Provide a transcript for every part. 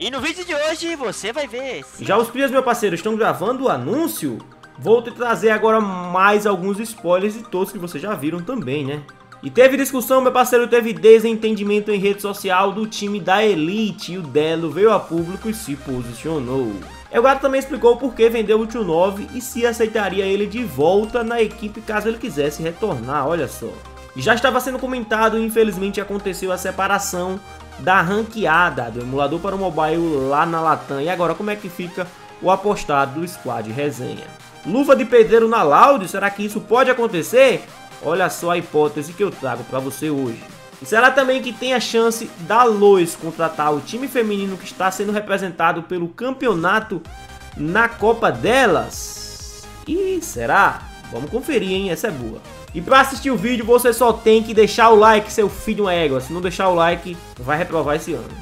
E no vídeo de hoje você vai ver. Já os crias, meu parceiro, estão gravando o anúncio? Vou te trazer agora mais alguns spoilers de todos que vocês já viram também, né? E teve discussão, meu parceiro, teve desentendimento em rede social do time da Elite e o Delo veio a público e se posicionou. O gato também explicou por que vendeu o Tio 9 e se aceitaria ele de volta na equipe caso ele quisesse retornar, olha só. E já estava sendo comentado e infelizmente aconteceu a separação da ranqueada do emulador para o mobile lá na Latam. E agora como é que fica o apostado do Squad Resenha? Luva de pedreiro na Loud, será que isso pode acontecer? Olha só a hipótese que eu trago para você hoje. E será também que tem a chance da Lois contratar o time feminino que está sendo representado pelo campeonato na Copa delas? E será? Vamos conferir, hein? Essa é boa. E para assistir o vídeo você só tem que deixar o like, seu filho de uma égua. Se não deixar o like, vai reprovar esse ano.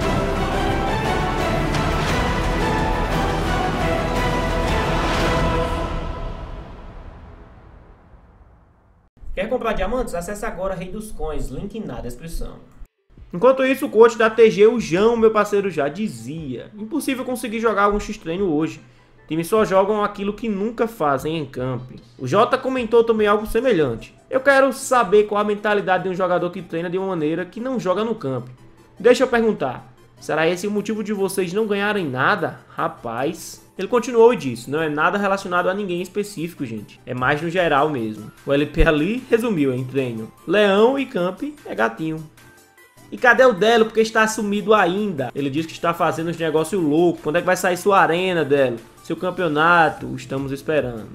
Quer comprar diamantes? Acesse agora Rei dos Coins, link na descrição. Enquanto isso, o coach da TG, o João, meu parceiro, já dizia: impossível conseguir jogar algum X-treino hoje. Times só jogam aquilo que nunca fazem em camp. O Jota comentou também algo semelhante. Eu quero saber qual a mentalidade de um jogador que treina de uma maneira que não joga no camp. Deixa eu perguntar, será esse o motivo de vocês não ganharem nada? Rapaz... Ele continuou e disse, não é nada relacionado a ninguém específico, gente. É mais no geral mesmo. O LP ali resumiu em treino. Leão e camp é gatinho. E cadê o Delo? Porque está sumido ainda. Ele diz que está fazendo uns negócios loucos. Quando é que vai sair sua arena, Delo? Seu campeonato? Estamos esperando.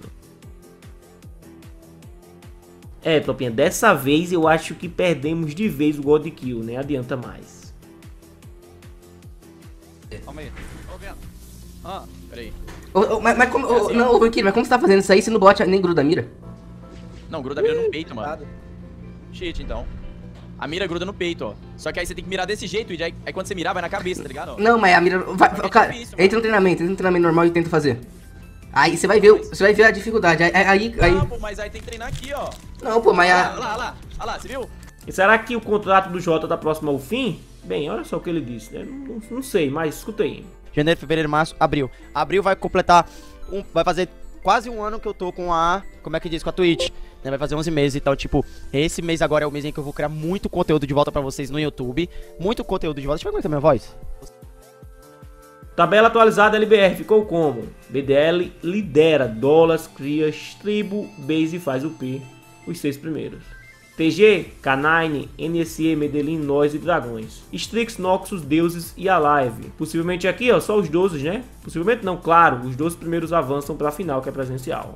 Tropinha, dessa vez eu acho que perdemos de vez o God Kill. Nem adianta mais. Calma aí. Peraí. Mas como, não, Riquinho, mas como você tá fazendo isso aí se no bot nem gruda a mira? Não, gruda a mira no peito, mano. Cheat, então. A mira gruda no peito, ó. Só que aí você tem que mirar desse jeito, e aí quando você mirar, vai na cabeça, tá ligado? Não, mas a mira... Cara, entra no treinamento normal e tenta fazer. Aí você vai ver a dificuldade. Aí... Não, pô, mas aí tem que treinar aqui, ó. Não, pô, mas... Olha lá, você viu? E será que o contrato do Jota tá próximo ao fim? Bem, olha só o que ele disse, né? Não sei, mas escuta aí. Janeiro, fevereiro, março, abril. Abril vai completar, vai fazer quase um ano que eu tô com a, como é que diz, com a Twitch. Né? Vai fazer 11 meses, então, tipo, esse mês agora é o mês em que eu vou criar muito conteúdo de volta pra vocês no YouTube. Muito conteúdo de volta. Deixa eu aguentar minha voz. Tabela atualizada LBR ficou como? BDL lidera, Dollars, Crias, Tribo, Base faz o P, os 6 primeiros. TG, K9, NSE, Medellín, Nós e Dragões. Strix, Noxus, Deuses e Alive. Possivelmente aqui, ó, só os 12, né? Possivelmente não, claro, os 12 primeiros avançam para a final, que é presencial.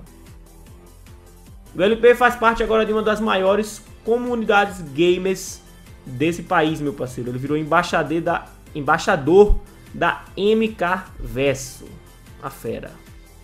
O LP faz parte agora de uma das maiores comunidades gamers desse país, meu parceiro. Ele virou embaixador da MK Verso. A fera.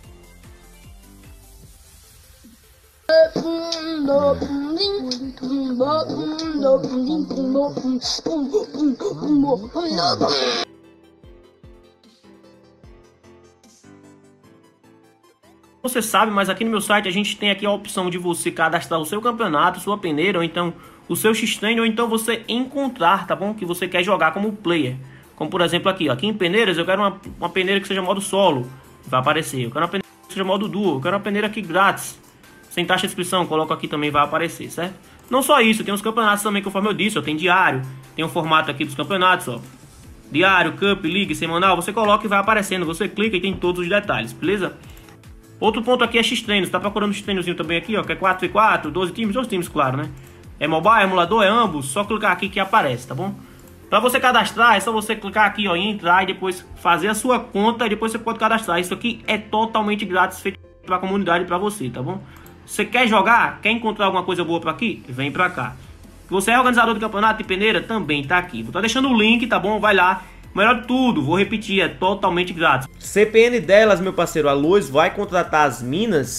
Você sabe, mas aqui no meu site a gente tem aqui a opção de você cadastrar o seu campeonato, sua peneira, ou então o seu X-Train, ou então você encontrar, tá bom? Que você quer jogar como player. Como por exemplo aqui, ó, aqui em peneiras eu quero uma peneira que seja modo solo, vai aparecer. Eu quero uma peneira que seja modo duo, eu quero uma peneira aqui grátis, sem taxa de inscrição, coloco aqui também, vai aparecer, certo? Não só isso, tem os campeonatos também, conforme eu disse, ó, tem diário, tem o formato aqui dos campeonatos, ó. Diário, Cup, League, semanal, você coloca e vai aparecendo, você clica e tem todos os detalhes, beleza? Outro ponto aqui é X-Treinos, tá procurando X-Treinozinho também aqui, ó, que é 4x4, 12 times, claro, né? É mobile, emulador, é ambos, só clicar aqui que aparece, tá bom? Pra você cadastrar, é só você clicar aqui, ó, em entrar e depois fazer a sua conta e depois você pode cadastrar. Isso aqui é totalmente grátis, feito pra comunidade e pra você, tá bom? Você quer jogar? Quer encontrar alguma coisa boa pra aqui? Vem pra cá. Você é organizador do campeonato de peneira? Também tá aqui. Vou estar deixando o link, tá bom? Vai lá. Melhor de tudo, vou repetir, é totalmente grátis. CPN delas, meu parceiro, a Luz vai contratar as minas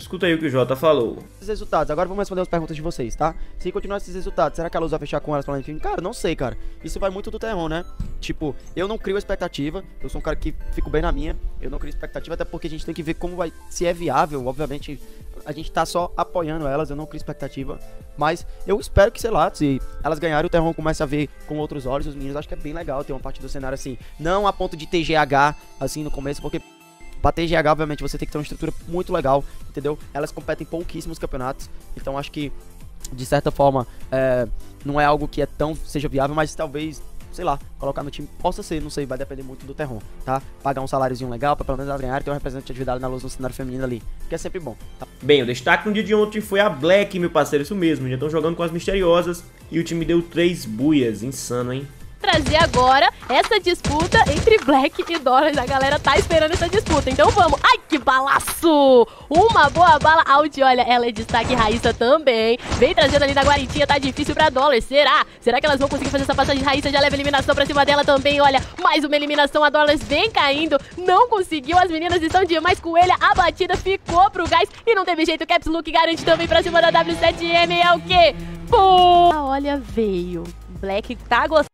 Escuta aí o que o Jota falou. Esses resultados, agora vamos responder as perguntas de vocês, tá? Se continuar esses resultados, será que a Luz vai fechar com elas pra lá, enfim? Cara, não sei, cara. Isso vai muito do terrão, né? Tipo, eu não crio expectativa, eu sou um cara que fico bem na minha, eu não crio expectativa, até porque a gente tem que ver como vai, se é viável, obviamente, a gente tá só apoiando elas, eu não crio expectativa, mas eu espero que, sei lá, se elas ganharem, o terrão começa a ver com outros olhos os meninos, acho que é bem legal ter uma parte do cenário assim, não a ponto de TGH, assim, no começo, porque pra TGH, obviamente, você tem que ter uma estrutura muito legal, entendeu? Elas competem em pouquíssimos campeonatos, então acho que, de certa forma, não é algo que seja viável, mas talvez, sei lá, colocar no time possa ser, não sei, vai depender muito do terrão, tá? Pagar um saláriozinho legal pra pelo menos elas ganharem, ter uma representatividade na Luz no cenário feminino ali, que é sempre bom, tá? Bem, o destaque no dia de ontem foi a Black, meu parceiro, isso mesmo, já estão jogando com as misteriosas e o time deu 3 buias, insano, hein? Trazer agora essa disputa entre Black e Dollars. A galera tá esperando essa disputa, então vamos. Ai, que balaço! Uma boa bala out, olha, ela é destaque, Raíssa também. Vem trazendo ali na guaritinha, tá difícil pra Dollars, será? Será que elas vão conseguir fazer essa passagem? Raíssa já leva eliminação pra cima dela também, olha, mais uma eliminação, a Dollars vem caindo, não conseguiu, as meninas estão demais, Coelha, a batida ficou pro gás e não teve jeito, Caps Look garante também pra cima da W7M, é o quê? Pô! Olha, veio, Black tá gostando.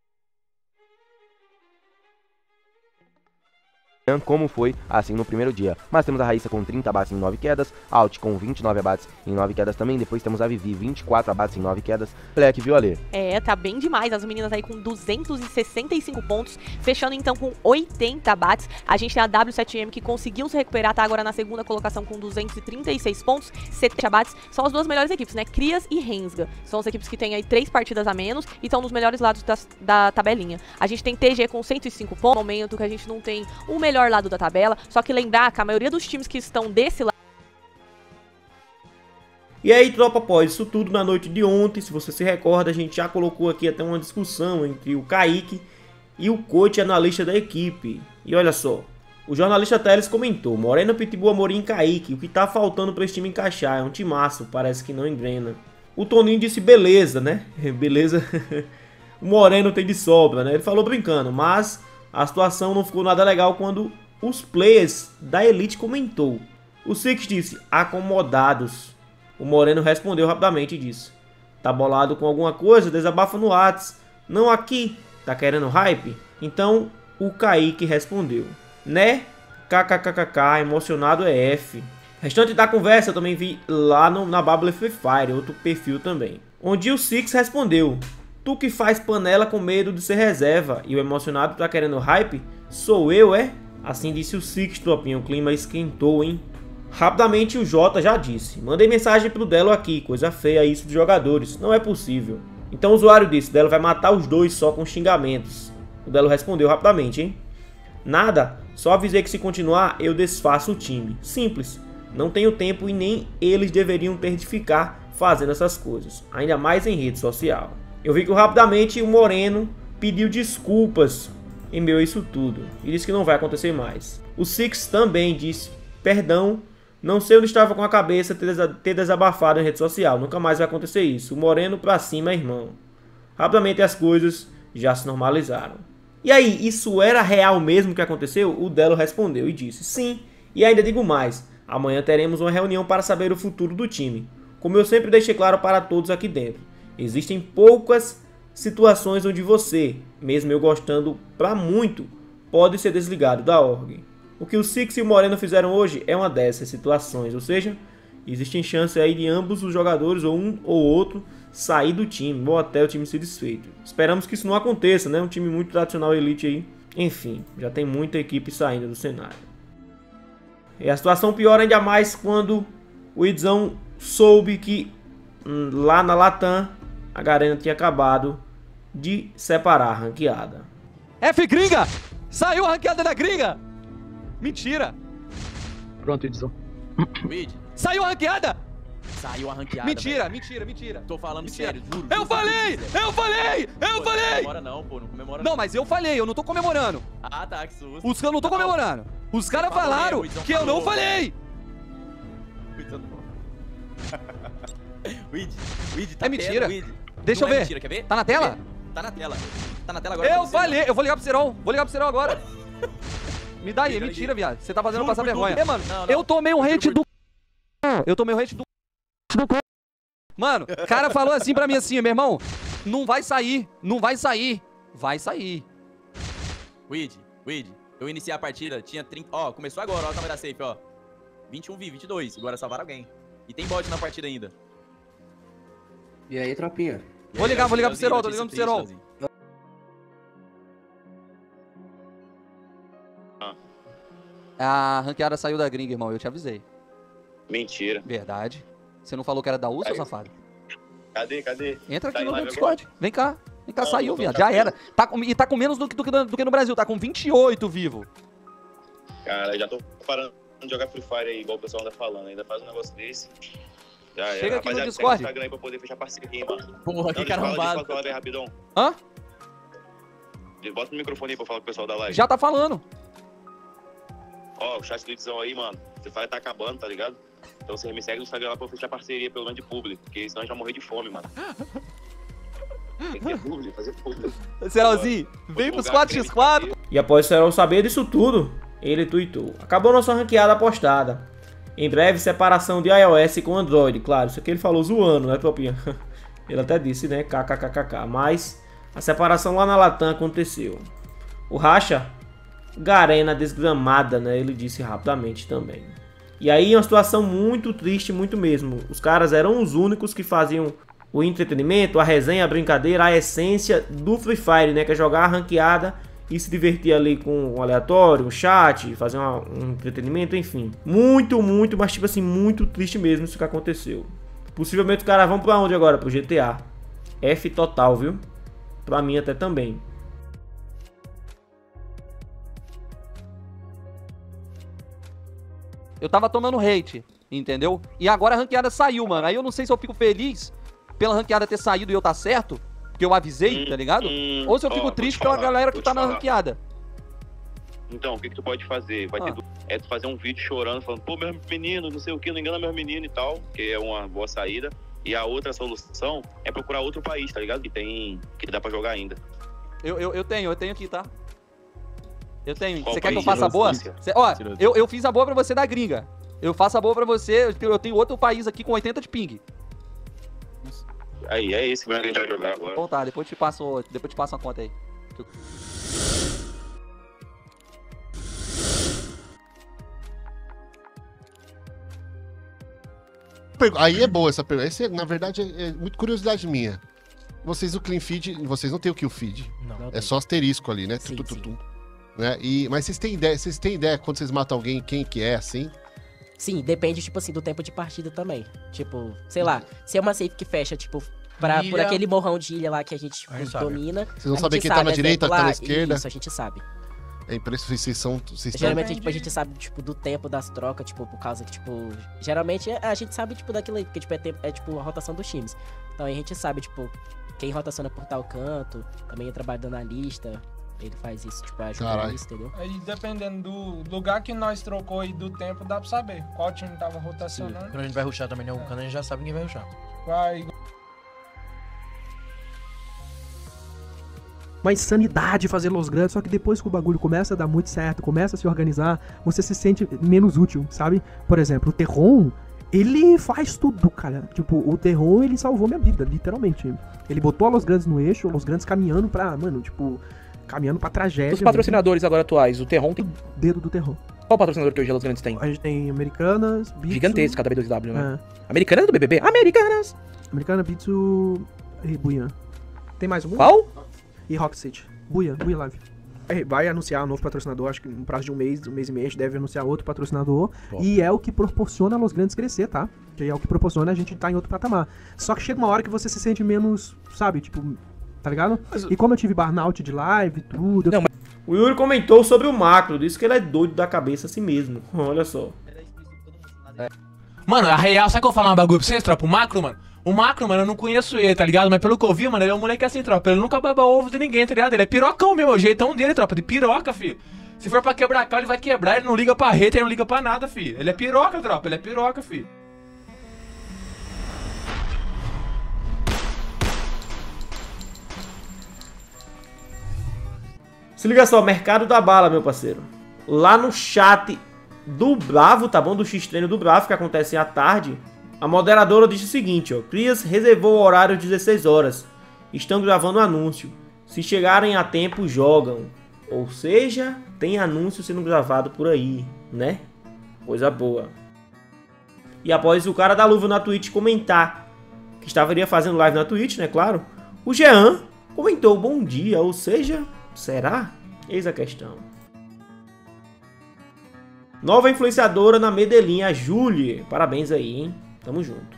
Como foi assim no primeiro dia, mas temos a Raíssa com 30 abates em 9 quedas, Alt com 29 abates em 9 quedas também, depois temos a Vivi 24 abates em 9 quedas, Black viu ali. Tá bem demais, as meninas aí com 265 pontos, fechando então com 80 abates, a gente tem a W7M que conseguiu se recuperar, tá agora na segunda colocação com 236 pontos, 70 abates, são as duas melhores equipes, né, Crias e Rensga, são as equipes que têm aí 3 partidas a menos e estão nos melhores lados da tabelinha. A gente tem TG com 105 pontos, no momento que a gente não tem o melhor lado da tabela, só que lembrar que a maioria dos times que estão desse lado. E aí, tropa, após isso tudo na noite de ontem, se você se recorda, a gente já colocou aqui até uma discussão entre o Kaique e o coach analista da equipe. E olha só, o jornalista Teles comentou: Moreno, Pitbull, Amorim e Kaique, o que tá faltando para esse time encaixar? É um timaço, parece que não engrena. O Toninho disse beleza, né? Beleza. O Moreno tem de sobra, né? Ele falou brincando, mas a situação não ficou nada legal quando os players da Elite comentou. O Six disse, acomodados. O Moreno respondeu rapidamente e disse, tá bolado com alguma coisa? Desabafa no Whats. Não aqui. Tá querendo hype? Então o Kaique respondeu, né? KKKKK, emocionado é F. Restante da conversa eu também vi lá na Bubble Free Fire, outro perfil também, onde o Six respondeu, tu que faz panela com medo de ser reserva e o emocionado tá querendo hype? Sou eu, é? Assim disse o Six, tropinha, o clima esquentou, hein? Rapidamente o Jota já disse, mandei mensagem pro Delo aqui, coisa feia isso dos jogadores, não é possível. Então o usuário disse, Delo vai matar os dois só com xingamentos. O Delo respondeu rapidamente, hein? Nada, só avisei que se continuar eu desfaço o time, simples. Não tenho tempo e nem eles deveriam ter de ficar fazendo essas coisas, ainda mais em rede social. Eu vi que rapidamente o Moreno pediu desculpas em meio a isso tudo e disse que não vai acontecer mais. O Six também disse, perdão, não sei onde estava com a cabeça ter desabafado em rede social, nunca mais vai acontecer isso. O Moreno pra cima, irmão. Rapidamente as coisas já se normalizaram. E aí, isso era real mesmo que aconteceu? O Delo respondeu e disse, sim, e ainda digo mais, amanhã teremos uma reunião para saber o futuro do time. Como eu sempre deixei claro para todos aqui dentro, existem poucas situações onde você, mesmo eu gostando pra muito, pode ser desligado da org. O que o Six e o Moreno fizeram hoje é uma dessas situações, ou seja, existem chances aí de ambos os jogadores, ou um ou outro, sair do time, ou até o time ser desfeito. Esperamos que isso não aconteça, né? Um time muito tradicional Elite aí. Enfim, já tem muita equipe saindo do cenário. E a situação piora ainda mais quando o Idzão soube que lá na Latam a Garena tinha acabado de separar a ranqueada. F gringa! Saiu a ranqueada da gringa! Mentira! Pronto, Idzão. Saiu a ranqueada! Saiu a ranqueada. Mentira, velho. mentira, mentira. Tô falando mentira. sério, juro. Eu falei! Eu falei! Eu falei! Não comemora não, pô, não comemora não. Mas eu falei, eu não tô comemorando. Ah, tá, que susto. Os caras não tô comemorando. Os caras falaram que eu não falei! Weed, tá é mentira. Deixa eu ver. ver. Mentira, quer ver? Tá na tela? Tá na tela. Tá na tela agora. Eu falei, eu vou ligar pro Serol. Vou ligar pro Serol agora. Me dá aí, é mentira, viado. Você tá fazendo eu passar vergonha. Mano, eu tomei um hate do Eu tomei o hate do... Mano, o cara falou assim pra mim assim, meu irmão, não vai sair, não vai sair. Vai sair. Weed, eu iniciei a partida, tinha 30... Ó, começou agora, ó o tamanho da safe, ó. 21 v 22, agora salvar alguém. E tem bot na partida ainda. E aí, tropinha? Vou ligar pro Serol, tô ligando pro Serol. A ranqueada saiu da gringa, irmão, eu te avisei. Mentira. Verdade. Você não falou que era da U, seu safado? Cadê? Entra aqui no meu Discord. Vem cá, saiu, viado. Já era. E tá com menos do que no Brasil, tá com 28 vivo. Cara, já tô parando de jogar Free Fire aí, igual o pessoal anda falando. Ainda faz um negócio desse. Já era. Chega aqui no Rapaziada, Discord. segue o Instagram aí pra poder fechar parceria, mano. Porra, que cara arrombado. Fala aí rapidão. Hã? Bota no microfone aí pra falar com o pessoal da live. Já tá falando. Ó, o chat do edição aí, mano. Você fala que tá acabando, tá ligado? Então você me segue no Instagram lá pra eu fechar parceria, pelo menos de público. Porque senão a gente vai morrer de fome, mano. Tem que ter público, fazer público. Serolzinho, vem pros 4x4. E após o Serol saber disso tudo, ele tweetou: acabou nossa ranqueada apostada. Em breve, separação de iOS com Android. Claro, isso aqui ele falou zoando, né, tropinha? Ele até disse, né, kkkk. Mas a separação lá na Latam aconteceu. O Racha, Garena desgramada, né, ele disse rapidamente também. E aí, uma situação muito triste, muito mesmo. Os caras eram os únicos que faziam o entretenimento, a resenha, a brincadeira, a essência do Free Fire, né, que é jogar a ranqueada e se divertir ali com um aleatório, um chat, fazer um entretenimento, enfim. Muito, mas tipo assim, muito triste mesmo isso que aconteceu. Possivelmente os caras vão pra onde agora? Pro GTA. F total, viu? Pra mim até também. Eu tava tomando hate, entendeu? E agora a ranqueada saiu, mano. Aí eu não sei se eu fico feliz pela ranqueada ter saído e eu tá certo, porque eu avisei, tá ligado? Ou se eu fico triste pela galera que tá na ranqueada. Então, o que tu pode fazer? É tu fazer um vídeo chorando, falando, pô, meu menino, não sei o que, não engana meu menino e tal, que é uma boa saída. E a outra solução é procurar outro país, tá ligado? Que dá pra jogar ainda. Eu tenho aqui, tá? Eu tenho. Você quer que eu faça a boa? Ó, eu fiz a boa pra você da gringa. Eu faço a boa pra você, eu tenho outro país aqui com 80 de ping. Aí, é esse mesmo que a gente vai jogar agora. Então tá, depois te passo uma conta aí. Aí é boa essa pergunta. Esse, na verdade, é muito curiosidade minha. Vocês, o clean feed, vocês não tem o kill feed. Não é só asterisco ali, né? Sim, sim. Né? Mas vocês têm ideia quando vocês matam alguém, quem que é, assim? Sim, depende, tipo assim, do tempo de partida também. Tipo, sei lá, se é uma safe que fecha, tipo, por aquele morrão de ilha lá que a gente domina. Vocês não sabem quem tá na direita, quem tá na esquerda? Isso, a gente sabe. É impressionante, geralmente, tipo, a gente sabe, tipo, do tempo das trocas, tipo, por causa que, tipo, geralmente a gente sabe, tipo, daquilo aí, porque, tipo, tipo, a rotação dos times. Então, a gente sabe, tipo, quem rotaciona por tal canto, também é trabalho do analista, ele faz isso, tipo, ajuda isso, entendeu? Aí, dependendo do lugar que nós trocou e do tempo, dá pra saber qual time tava rotacionando. Quando a gente vai rushar também em algum canto, a gente já sabe quem vai rushar. Vai... Uma insanidade fazer Los Grandes, só que depois que o bagulho começa a dar muito certo, começa a se organizar, você se sente menos útil, sabe? Por exemplo, o Terron, ele faz tudo, cara. Tipo, o Terron, ele salvou minha vida, literalmente. Ele botou a Los Grandes no eixo, Los Grandes caminhando pra, mano, tipo, caminhando pra tragédia. Os patrocinadores agora atuais, o Terron tem... Dedo do Terron. Qual patrocinador que hoje a Los Grandes tem? A gente tem Americanas, Bitsu... Gigantesca da B2W, né? Americanas do BBB? Americanas! Americana, Bitsu e Buian. Tem mais um? Qual? E Rock City. Buian Live. Vai anunciar um novo patrocinador, acho que no prazo de um mês e meio, deve anunciar outro patrocinador. E é o que proporciona a Los Grandes crescer, tá? Que é o que proporciona a gente estar em outro patamar. Só que chega uma hora que você se sente menos, sabe, tipo, tá ligado? E como eu tive burnout de live e tudo... Não, mas... O Yuri comentou sobre o macro, disse que ele é doido da cabeça assim mesmo. Olha só. Mano, a real, sabe que eu vou falar um bagulho pra vocês, tropa? O macro, mano, eu não conheço ele, tá ligado? Mas pelo que eu vi, mano, ele é um moleque assim, tropa. Ele nunca baba ovo de ninguém, tá ligado? Ele é pirocão mesmo, o jeitão dele, tropa. De piroca, filho. Se for pra quebrar a cara, ele vai quebrar. Ele não liga pra hater, ele não liga pra nada, filho. Ele é piroca, tropa. Ele é piroca, filho. Se liga só, mercado da bala, meu parceiro. Lá no chat do Bravo, tá bom? Do X-Treino do Bravo, que acontece à tarde. A moderadora disse o seguinte, ó. Crias reservou o horário de 16 horas. Estão gravando o anúncio. Se chegarem a tempo, jogam. Ou seja, tem anúncio sendo gravado por aí, né? Coisa boa. E após o cara da luva na Twitch comentar que estaria fazendo live na Twitch, né? Claro. O Jean comentou bom dia, ou seja, será? Eis a questão. Nova influenciadora na Medellín, a Julie. Parabéns aí, hein? Tamo junto.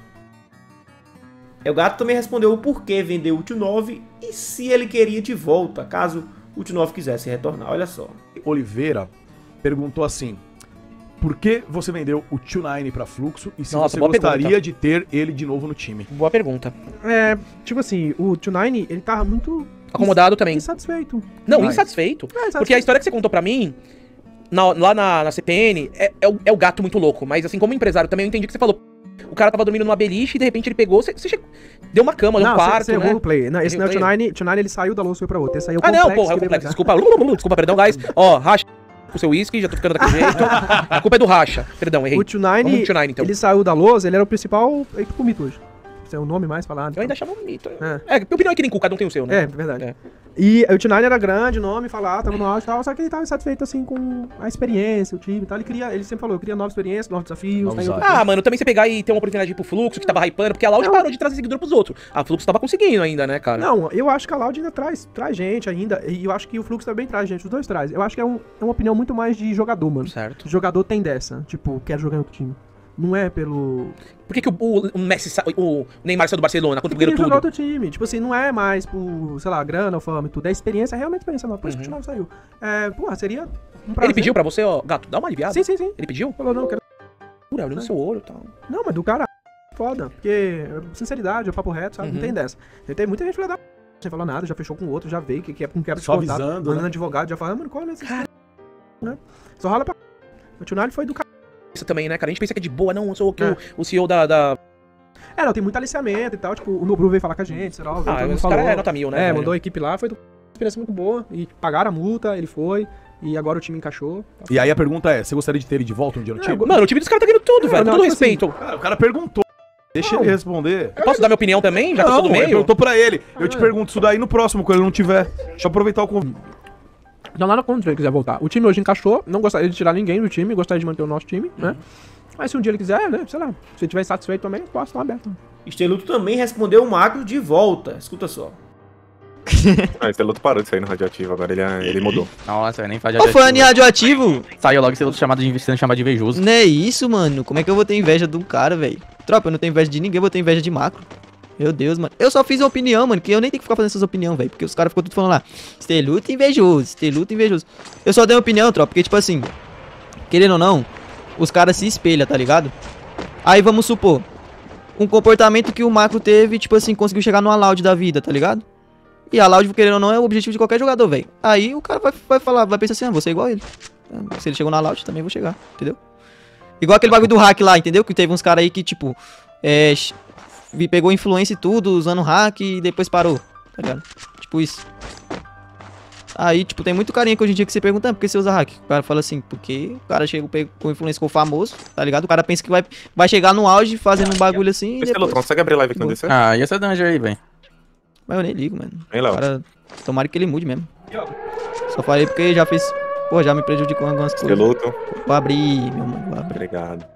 O Gato também respondeu o porquê vendeu o Tio 9 e se ele queria de volta, caso o Tio 9 quisesse retornar. Olha só. Oliveira perguntou assim: por que você vendeu o Tio 9 pra Fluxo e se Nossa, você boa gostaria pergunta. de ter ele de novo no time? Boa pergunta. É, tipo assim, o Tio 9, ele tá muito... Acomodado também. Insatisfeito. Não, Mas- insatisfeito. insatisfeito. Porque a história que você contou pra mim, lá na CPN, é o gato muito louco. Mas assim, como empresário também, eu entendi que você falou. O cara tava dormindo numa beliche e de repente ele pegou, você deu uma cama, deu um quarto, Você né? errou o play. Não, esse não é o Tio Errei. 9. Tio 9 ele saiu da louça e foi pra outra. Esse aí é o Ah, não, complexo porra, é o que complexo. veio Desculpa, desculpa, perdão, guys. Ó, racha o seu uísque, já tô ficando daquele jeito. A culpa é do racha. Perdão, errei. O Tio 9, Vamos no Tio 9, então. ele saiu da lousa, ele era o principal equipe mito hoje. Esse é o nome mais falado. Eu ainda chamo mito. É. É, minha opinião é que nem cu, cada um tem o seu, né? É, verdade. E o Tio 9 era grande, nome, falava, tava no auge e tal, só que ele tava insatisfeito, assim, com a experiência, o time e tal. Ele sempre falou, eu queria nova experiência, novos desafios. tá em outro time. Mano, também você pegar e ter uma oportunidade de ir pro Fluxo, que tava hypando, porque a Loud parou de trazer seguidor pros outros. A Fluxo tava conseguindo ainda, né, cara? Não, eu acho que a Loud ainda traz gente ainda, e eu acho que o Fluxo também traz gente, os dois traz. Eu acho que é uma opinião muito mais de jogador, mano. Certo. O jogador tem dessa, tipo, quer jogar em outro time. Não é pelo... Por que o Messi, o Neymar saiu do Barcelona, quando Porque ganhou ele tudo? jogar outro time. Tipo assim, não é mais por, sei lá, grana ou fama e tudo. É experiência, é realmente experiência nova. Por isso que o Tio 9 saiu. É, porra, seria um prazer. Ele pediu pra você, ó, gato, dá uma aliviada? Sim, sim, sim. Ele pediu? Falou, não, eu quero... Olhando seu olho e tal. Não, mas do cara foda. Porque sinceridade, é papo reto, sabe? Não tem dessa. Tem muita gente filha da... Sem falar nada, já fechou com outro, já veio, que é com quebra de Só contato. avisando, Mandando né? advogado, já fala, mano, qual é esse cara? Né? Só rola pra... O Tio 9 foi do cara. Isso também, né, cara? A gente pensa que é de boa, não, eu sou o CEO da... É, não, tem muito aliciamento e tal, tipo, o Nobru veio falar com a gente, sei lá, todo mundo os falou. caras é nota 1000, né, É, velho? mandou a equipe lá, foi uma experiência muito boa, e pagaram a multa, ele foi, e agora o time encaixou. E aí a pergunta é, você gostaria de ter ele de volta um dia no time? Mano, o time dos caras tá ganhando tudo, velho, com não, todo tipo respeito. Cara, o cara perguntou. Deixa ele responder. Eu posso dar minha opinião também, já que eu sou do Ele meio? perguntou pra ele. Eu te pergunto isso daí no próximo, quando ele não tiver. Deixa eu aproveitar o convite. Não, nada contra ele quiser voltar. O time hoje encaixou, não gostaria de tirar ninguém do time, gostaria de manter o nosso time, né? Mas se um dia ele quiser, né, sei lá, se ele estiver insatisfeito também, eu posso estar aberto. Esteluto também respondeu o Magro de volta. Escuta só. Esse Esteluto parou de sair no radioativo, agora ele mudou. Nossa, nem faz Ô, fã radioativo? Saiu logo sendo chamado de invejoso. Não é isso, mano. Como é que eu vou ter inveja de um cara, velho? Tropa, eu não tenho inveja de ninguém, eu vou ter inveja de macro. Meu Deus, mano. Eu só fiz uma opinião, mano, que eu nem tenho que ficar fazendo essas opiniões, velho. Porque os caras ficam tudo falando lá, Esteluto invejoso, Esteluto invejoso. Eu só dei uma opinião, tropa, porque, tipo assim, querendo ou não, os caras se espelham, tá ligado? Aí vamos supor, um comportamento que o macro teve, tipo assim, conseguiu chegar numa Loud da vida, tá ligado? E a Loud, querendo ou não, é o objetivo de qualquer jogador, velho. Aí o cara vai falar, vai pensar assim, vou ser igual a ele. Se ele chegou na Loud, também vou chegar, entendeu? Igual aquele bagulho do hack lá, entendeu? Que teve uns caras aí que, tipo, pegou influência e tudo, usando hack e depois parou, tá ligado? Tipo isso. Aí, tipo, tem muito carinha que hoje em dia que você pergunta, por que você usa hack? O cara fala assim, porque o cara chega com influência, ficou famoso, tá ligado? O cara pensa que vai chegar no auge fazendo um bagulho assim e depois... Consegue abrir live aqui no DC? Ah, e essa dungeon aí, velho? Mas eu nem ligo, mano. Nem lá. Cara, tomara que ele mude mesmo. Só falei porque já fez... Pô, já me prejudicou em algumas coisas. Esteluto. Vou abrir, meu mano, vou abrir. Obrigado.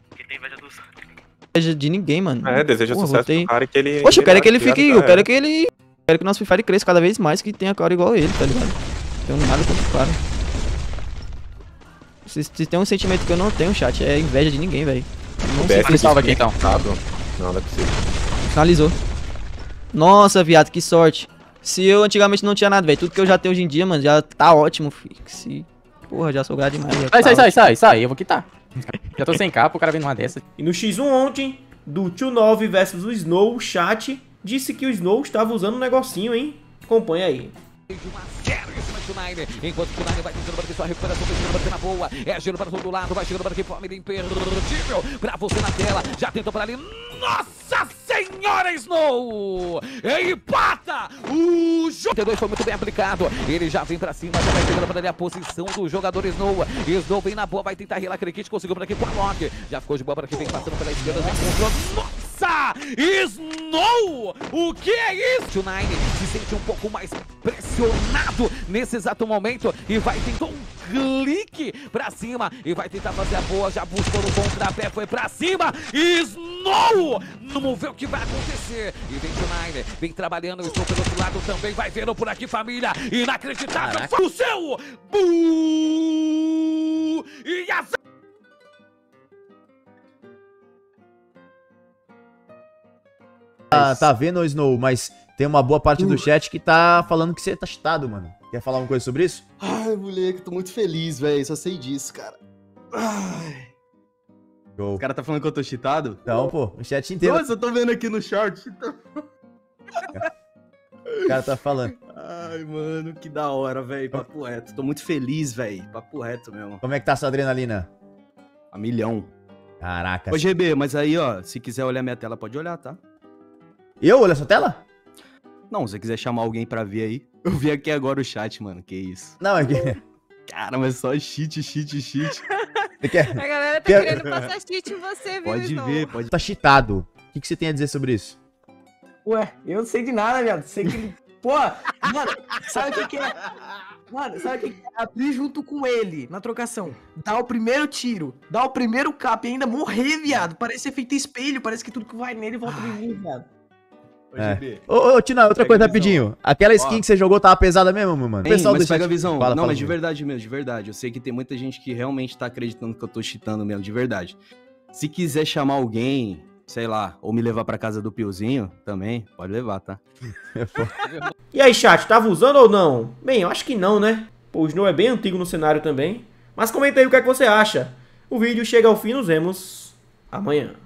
Inveja de ninguém, mano. Deseja sucesso pro cara que ele... Poxa, eu quero que ele fique... Eu quero que que ele... Quero que o nosso Free Fire cresça cada vez mais, que tenha cara igual a ele, tá ligado? Não tenho nada contra o cara. Se tem um sentimento que eu não tenho, chat, é inveja de ninguém, velho. Não sei se salva aqui, então. Não, não é possível. finalizou. Nossa, viado, que sorte. Se eu antigamente não tinha nada, velho, tudo que eu já tenho hoje em dia, mano, já tá ótimo, filho. Porra, já sou grado demais. Sai, eu vou quitar. Já tô sem capa, o cara vem numa dessa. E no X1 ontem, do Tio 9 versus o Snow, o chat disse que o Snow estava usando um negocinho, hein? Acompanha aí. Uma série em cima Tio9. Enquanto o Tio9 vai tentando bater sua recuperação, vai chegando bater na boa. É giro para todo lado, vai chegando para aqui, família imperdível. Pra você na tela, já tentou para ali. Nossa Senhora, Snow! Empata! O jogo 32 foi muito bem aplicado. Ele já vem pra cima, já vai pegando para ali a posição do jogador Snow. Snow vem na boa, vai tentar relar aquele kit, conseguiu por aqui com a Loki. Já ficou de boa para aqui, vem passando pela esquerda, já encontrou. Nossa! Snow! O que é isso? O Nine se sente um pouco mais pressionado nesse exato momento e vai tentar um clique pra cima e vai tentar fazer a boa, já buscou no contrapé, foi pra cima. Snow! Vamos ver o que vai acontecer. E vem o Nine, vem trabalhando, estou pelo outro lado também, vai vendo por aqui, família. Inacreditável, foi o seu! E a... Tá vendo, Snow? Mas tem uma boa parte do chat que tá falando que você tá cheatado, mano. Quer falar uma coisa sobre isso? Ai, moleque, tô muito feliz, velho. Só sei disso, cara. Ai. Show. O cara tá falando que eu tô cheatado? Não, pô. O chat inteiro. Nossa, eu tô vendo aqui no short. O cara tá falando. Ai, mano, que da hora, velho. Papo reto. Tô muito feliz, velho. Papo reto mesmo. Como é que tá a sua adrenalina? A milhão. Caraca. Ô, GB, mas aí, ó, se quiser olhar minha tela, pode olhar, tá? Eu? Olha a sua tela? Não, se você quiser chamar alguém pra ver aí. Eu vi aqui agora o chat, mano. Que isso. Não, é que... Cara, mas só cheat. Você quer... A galera tá querendo passar cheat em você, viu, Pode ver, pode. Tá cheatado. O que você tem a dizer sobre isso? Ué, eu não sei de nada, viado. Sei que... Pô, mano, sabe o que é? Mano, sabe o que é? Abrir junto com ele na trocação. Dar o primeiro tiro, dar o primeiro cap e ainda morrer, viado. Parece efeito espelho, parece que tudo que vai nele volta de mim, viado. É. Ô, Tina, outra coisa rapidinho. Aquela skin que você jogou tava pesada mesmo, mano? O pessoal mas pega a chat... visão. Fala, não, mas de verdade mesmo, de verdade. Eu sei que tem muita gente que realmente tá acreditando que eu tô cheatando mesmo, de verdade. Se quiser chamar alguém, sei lá, ou me levar pra casa do Piozinho, também, pode levar, tá? E aí, chat, tava usando ou não? Bem, eu acho que não, né? Pô, o Snow é bem antigo no cenário também. Mas comenta aí o que é que você acha. O vídeo chega ao fim, nos vemos amanhã.